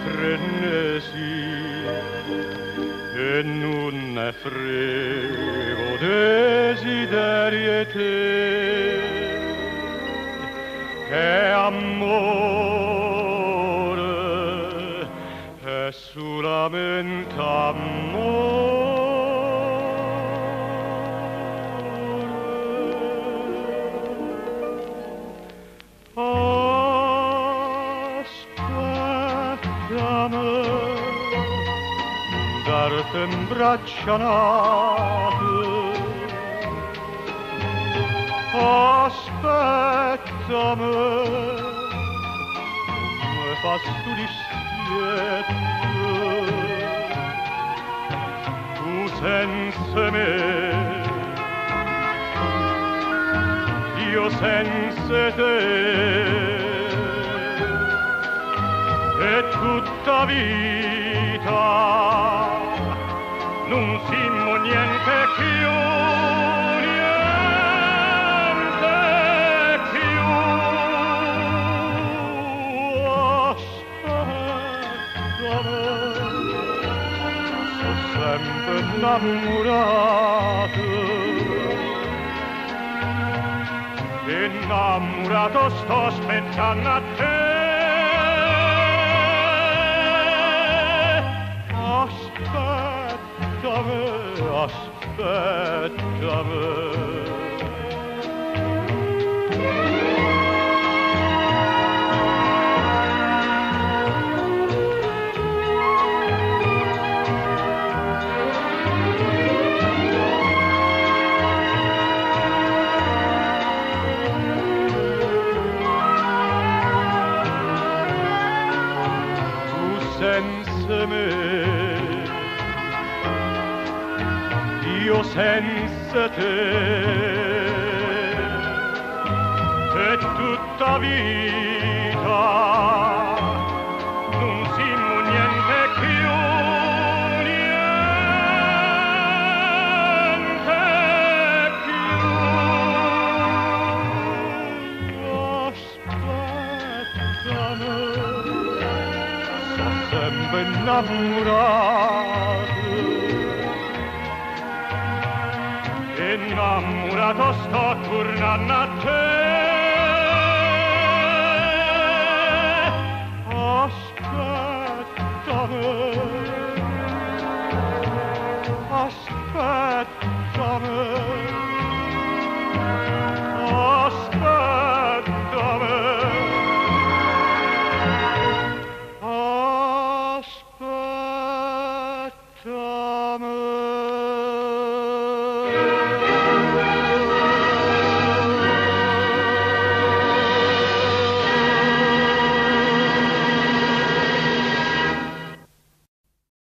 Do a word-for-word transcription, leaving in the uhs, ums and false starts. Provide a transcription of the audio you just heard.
frenesi e non ne frevo desideri e te è amore è solamente amore. Darti in braccia nate, aspettami, mi fa stu dispietto, tu senza me, io senza te, e tutta vita non siamo niente più, niente più. Aspettami, sono sempre innamorato, innamorato sto aspettando a te. Aspettami, aspettami. Tu senza me, io senza te, e tutta vita non siamo niente più, niente più. Aspettami, sono sempre innamorato, innamorato sto tornando a te.